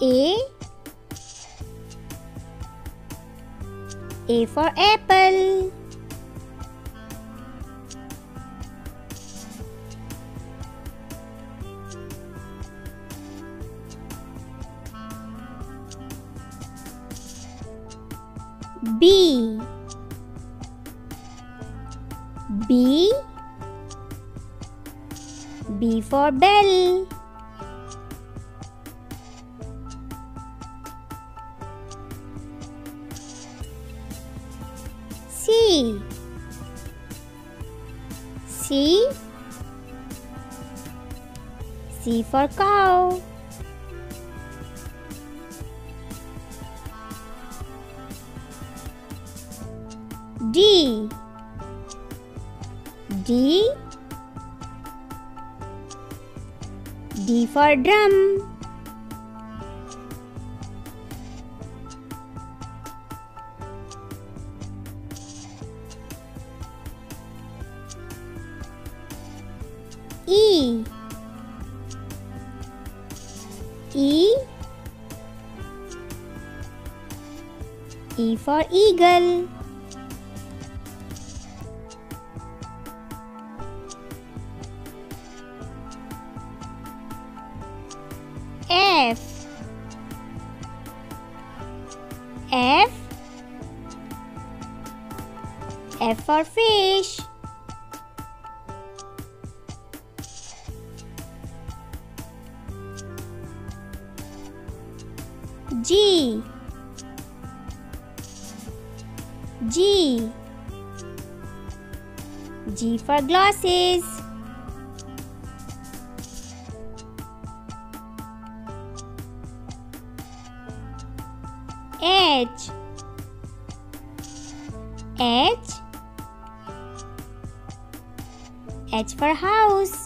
A. A for apple. B. B. B for bell. C. C. C for cow. D. D. D for drum. E. E. E for eagle. F. F. F for fish. G. G. G for glasses. H. H. H for house.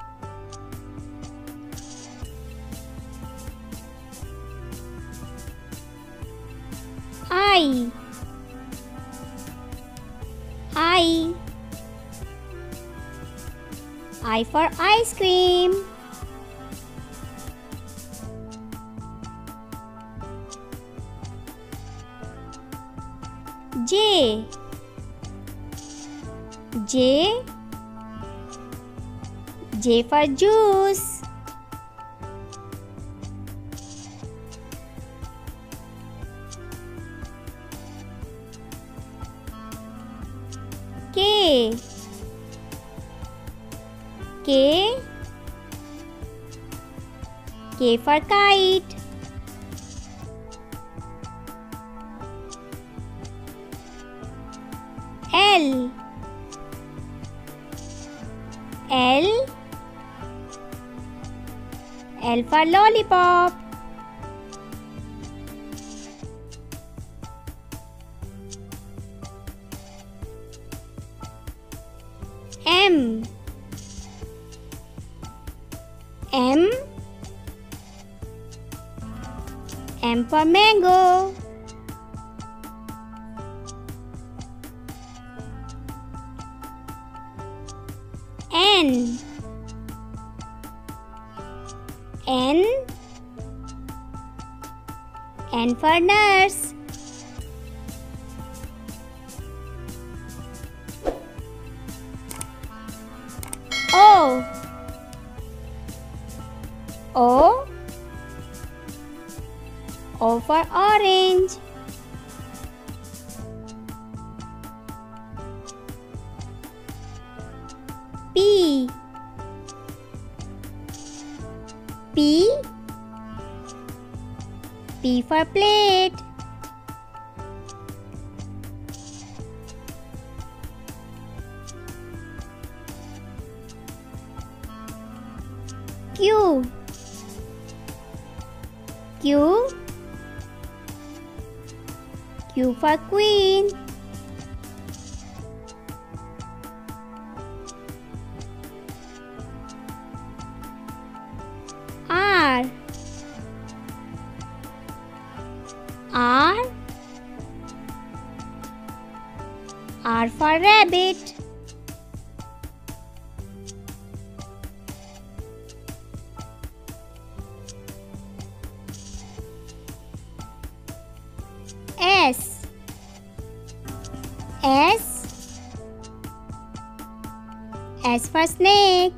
I. I. I for ice cream. J. J. J for juice. K. K. K for kite. L. L. L for lollipop. M. M. M for mango. N. N. N for nurse. O. O. O for orange. P. P. P for plate. Q. Q. Q for queen. R. R. R for rabbit. S for snake.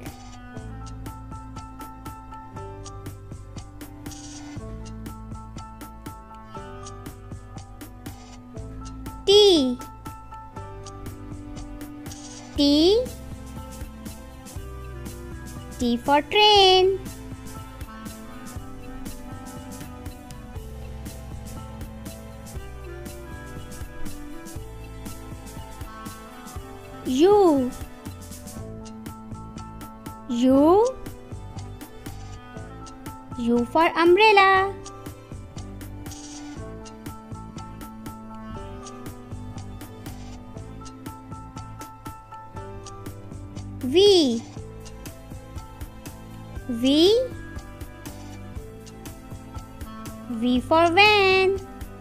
T. T. T for train. U. U. U for umbrella. V. V. V for van.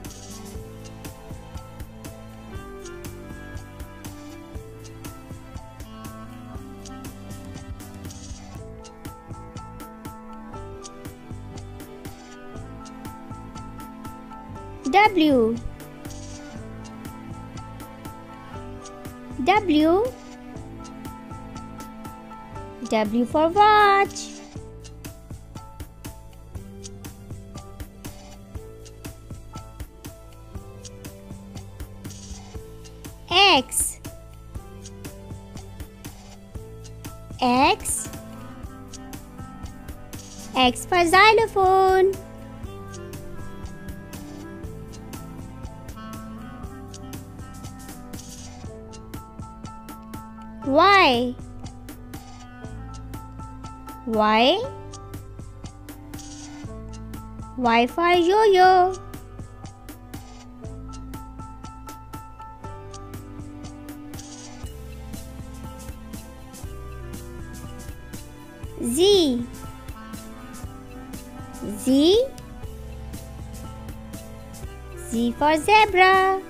W. W. W for watch. X. X. X for xylophone. Y. Y. Y for yo-yo. Z. Z. Z for zebra.